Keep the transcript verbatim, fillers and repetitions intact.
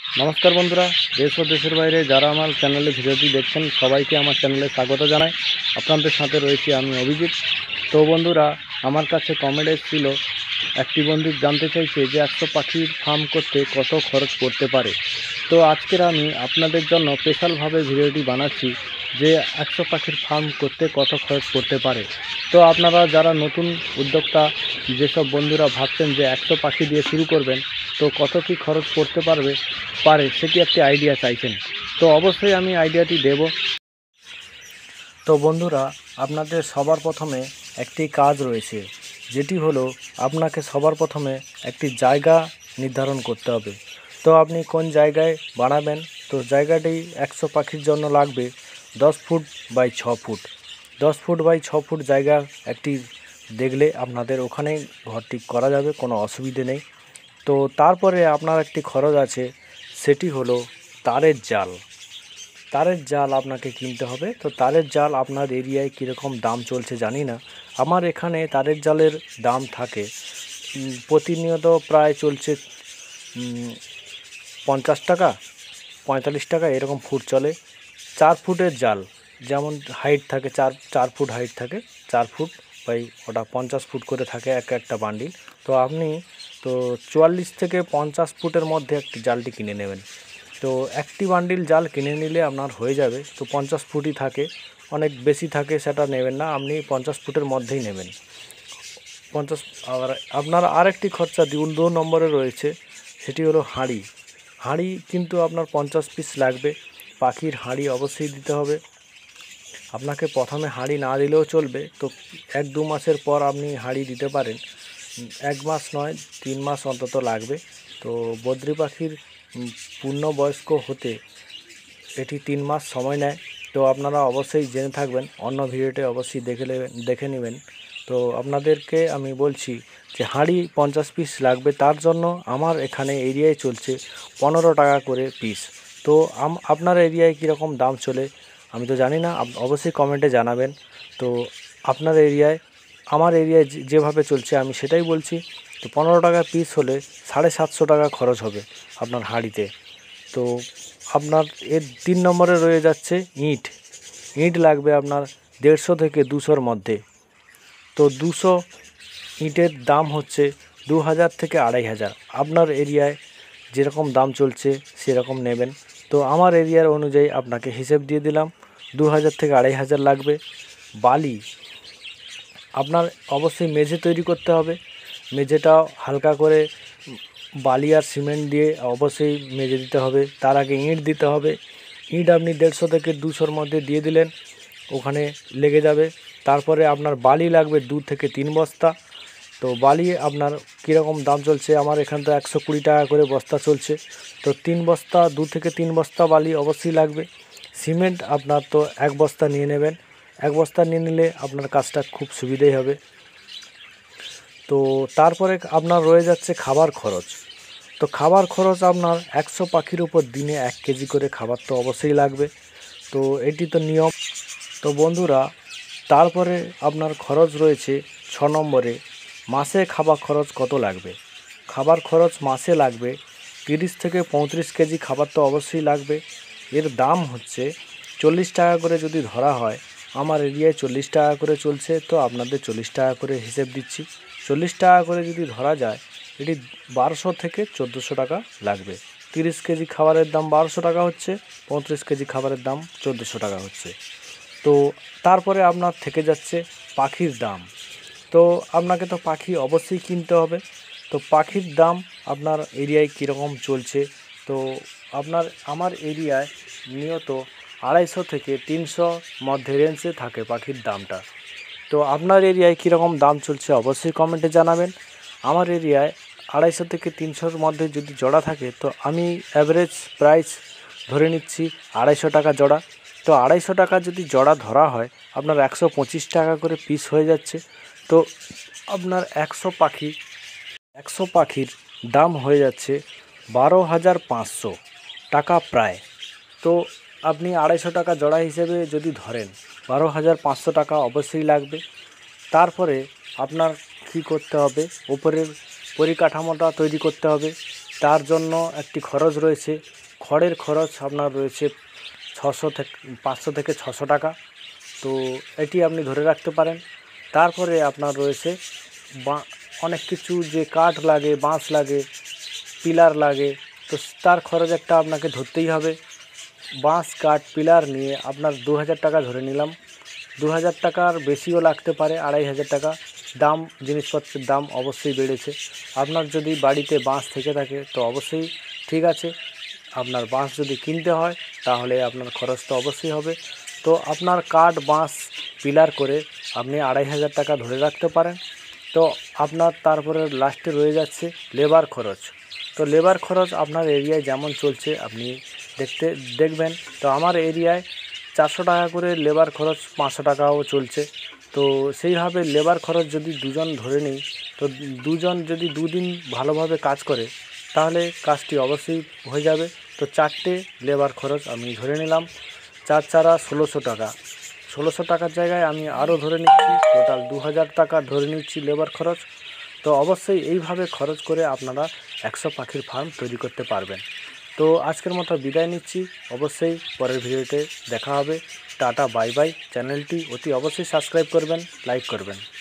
नमस्कार बंधुरा देश और देशेर बाइरे जारा आमार चैनेले भिडियोटी देखছেন सबाइके आमार चैनेले स्वागत जानाई। आपनादेर साथे रयेछि आमि अभिजित। तो बंधुरा आमार काछे कमेंट एसेछिलो एकटी बंधु जानते चाइछे जे एकशो पाखिर फार्म करते कत खरच पड़ते पारे। तो आजकेर आमि आपनादेर जन्य स्पेशल भावे भिडियोटी बानाच्छि जे एकशो पाखिर फार्म करते कत खरच पड़ते पारे। तो आपनारा जारा नतून उद्योक्ता जेसब बंधुरा भाबछेन जे एकशो पाखि दिये शुरू करबेन तो कत कि खरच पड़ते पारबे पारे सेटी एकटी आइडिया चाइछेन, तो अवश्यई आमि आइडियाटी देब। तो बंधुरा आपनादेर सबार प्रथमे एकटी काज रयेछे जेटी हलो आपनाके सबार प्रथमे एकटी जायगा निर्धारण करते हबे। तो आपनि कोन जायगाय बानाबेन, तो जायगाटी एकशो पाखिर जन्य लागबे दस फुट बाई छ फुट दस फुट बाई छ फुट जायगा एकटी देखले आपनादेर ओखाने घरटी करा जाबे, कोनो असुविधा नेই। तो तारपरे आपनार एकटी खरच आछे सेटी हलो तारेर जाल। तारेर जाल आपनाके किनते हबे। तो तारेर जाल आपनार एरियाय किरकम दाम चलछे जानि ना, आमार एखाने तारेर जालेर दाम थाके प्रतिनियत प्राय चलछे पचास टाका पঁয়তাল্লিশ टाका एरकम फुट चले। चार फुटेर जाल जेमन हाइट थाके चार चार फुट हाइट थाके चार फुट बाई ओटा पचास फुट करे थाके एक एकटा बांडिल। तो आपनि तो चुয়াল্লিশ থেকে পঞ্চাশ फुटेर मध्य एक जालटी किने नेबेन। तो एकटी बांडिल जाल किने निले आपनार हये जाबे। तो पचास फुटई थाके, अनेक बेशी थाके सेटा नेबेन ना, आपनि पचास फुटेर मध्येई नेबेन। पचास आबार आपनार आरेकटी खर्चा दो नम्बरे रयेछे सेटी हलो हाँड़ी। हाँड़ी किन्तु आपनार पचास पिस लागबे। पाखिर हाँड़ी अवश्यई दिते हबे। आपनाके प्रथमे हाँड़ी ना दिलेও चलबे, तो एक दो मासेर पर आपनि हाँड़ी दिते पारेन। एक मास नय तीन मास अंतत लागबे। तो बद्रि पाखिर पूर्णबयस्क होते एटी तीन मास समय नेয়। तो आपनारा अवश्यई जेने थाकबेन, अन्य भिडियोटे अवश्यई देखे नेबेन देखे नेबेन। तो आपनादेरके आमि बोलछि जे हाँड़ी पचास पिस लागबे, तार जन्य आमार एखाने एरियाय चलछे पंद्रह टाका करे पिस। तो आम आपनार एरियाय किरकम दाम चले आमि तो जानि ना, अवश्यई कमेंटे जानाबेन। तो आपनार एरियाय आमार एरियाय जेभावे चलछे आमि सेटाई बोलछि। तो पंद्रह टाका पिस होले साढ़े सातशो टाका खरच होबे आपनार हाँड़ीते। तो आपनार एर तीन नम्बरे रये जाच्छे इट। इट लागबे आपनार देড়শো থেকে দুশোর मध्य। तो দুশো ইটের দাম হচ্ছে দু হাজার থেকে আড়াই হাজার। আপনার এরিয়ায় যেরকম দাম চলছে সেরকম নেবেন। তো আমার এরিয়ার অনুযায়ী আপনাকে হিসেব দিয়ে দিলাম, দু হাজার থেকে আড়াই হাজার লাগবে। বালি আপনার অবশ্যই মেঝে তৈরি করতে হবে। মেঝেটা হালকা করে বালি আর সিমেন্ট দিয়ে অবশ্যই মেঝে দিতে হবে। তার আগে ইট দিতে হবে। ইট আপনি দেড়শো থেকে দুশোর মধ্যে দিয়ে দিলেন, ওখানে লেগে যাবে। তারপরে আপনার বালি লাগবে দু থেকে তিন বস্তা। তো বালি আপনার কীরকম দাম চলছে, আমার এখান তো একশো কুড়ি টাকা করে বস্তা চলছে। তো তিন বস্তা দু থেকে তিন বস্তা বালি অবশ্যই লাগবে। সিমেন্ট আপনার তো এক বস্তা নিয়ে নেবেন। এক বস্তা নিয়ে নিলে আপনার কাজটা খুব সুবিধাই হবে। তো তারপরে আপনার রয়ে যাচ্ছে খাবার খরচ। তো খাবার খরচ আপনার একশো পাখির উপর দিনে এক কেজি করে খাবার তো অবশ্যই লাগবে। তো এটি তো নিয়ম। তো বন্ধুরা তারপরে আপনার খরচ রয়েছে ছ নম্বরে, মাসে খাবার খরচ কত লাগবে। খাবার খরচ মাসে লাগবে তিরিশ থেকে পঁয়ত্রিশ কেজি খাবার তো অবশ্যই লাগবে। এর দাম হচ্ছে চল্লিশ টাকা করে যদি ধরা হয়, আমার এরিয়ায় চল্লিশ টাকা করে চলছে, তো আপনাদের চল্লিশ টাকা করে হিসেব দিচ্ছি। চল্লিশ টাকা করে যদি ধরা যায় এটি বারোশো থেকে চোদ্দোশো টাকা লাগবে। তিরিশ কেজি খাবারের দাম বারোশো টাকা হচ্ছে, পঁয়ত্রিশ কেজি খাবারের দাম চোদ্দোশো টাকা হচ্ছে। তো তারপরে আপনার থেকে যাচ্ছে পাখির দাম। তো আপনাকে তো পাখি অবশ্যই কিনতে হবে। তো পাখির দাম আপনার এরিয়ায় কীরকম চলছে, তো আপনার আমার এরিয়ায় নিয়ত আড়াইশো থেকে তিনশো মধ্যে রেঞ্জে থাকে পাখির দামটা। তো আপনার এরিয়ায় কীরকম দাম চলছে অবশ্যই কমেন্টে জানাবেন। আমার এরিয়ায় আড়াইশো থেকে তিনশোর মধ্যে যদি জোড়া থাকে, তো আমি অ্যাভারেজ প্রাইস ধরে নিচ্ছি আড়াইশো টাকা জোড়া। তো আড়াইশো টাকা যদি জোড়া ধরা হয় আপনার একশো পঁচিশ টাকা করে পিস হয়ে যাচ্ছে। তো আপনার একশো পাখি একশো পাখির দাম হয়ে যাচ্ছে বারো হাজার পাঁচশো টাকা প্রায়। তো আপনি আড়াইশো টাকা জোড়া হিসেবে যদি ধরেন বারো হাজার পাঁচশো টাকা অবশ্যই লাগবে। তারপরে আপনার কী করতে হবে, ওপরের পরিকাঠামোটা তৈরি করতে হবে। তার জন্য একটি খরচ রয়েছে। খড়ের খরচ আপনার রয়েছে ছশো থেকে পাঁচশো থেকে ছশো টাকা। তো এটি আপনি ধরে রাখতে পারেন। তারপরে আপনার রয়েছে বা অনেক কিছু, যে কাঠ লাগে, বাঁশ লাগে, পিলার লাগে, তো তার খরচ একটা আপনাকে ধরতেই হবে। বাঁশ, কাঠ, পিলার নিয়ে আপনার দু হাজার টাকা ধরে নিলাম। দু হাজার টাকার বেশিও লাগতে পারে, আড়াই হাজার টাকা। দাম, জিনিসপত্রের দাম অবশ্যই বেড়েছে। আপনার যদি বাড়িতে বাঁশ থেকে থাকে তো অবশ্যই ঠিক আছে। আপনার বাঁশ যদি কিনতে হয় তাহলে আপনার খরচ তো অবশ্যই হবে। তো আপনার কাঠ, বাঁশ, পিলার করে আপনি আড়াই হাজার টাকা ধরে রাখতে পারেন। তো আপনার তারপরে লাস্টে রয়ে যাচ্ছে লেবার খরচ। তো লেবার খরচ আপনার এরিয়ায় যেমন চলছে আপনি দেখতে দেখবেন। তো আমার এরিয়ায় চারশো টাকা করে লেবার খরচ, পাঁচশো টাকাও চলছে। তো সেইভাবে লেবার খরচ যদি দুজন ধরে নিই, তো দুজন যদি দুদিন ভালোভাবে কাজ করে তাহলে কাজটি অবশ্যই হয়ে যাবে। তো চারটে লেবার খরচ আমি ধরে নিলাম, চার চারা ষোলোশো টাকা। ষোলোশো টাকার জায়গায় আমি আরও ধরে নিচ্ছি, টোটাল দু হাজার টাকা ধরে নিচ্ছি লেবার খরচ। তো অবশ্যই এইভাবে খরচ করে আপনারা একশো পাখির ফার্ম তৈরি করতে পারবেন। তো আজকের মতো বিদায় নিচ্ছি। অবশ্যই পরের ভিডিওতে দেখা হবে। Tata, bye bye. চ্যানেলটি অতি অবশ্যই সাবস্ক্রাইব করবেন, লাইক করবেন।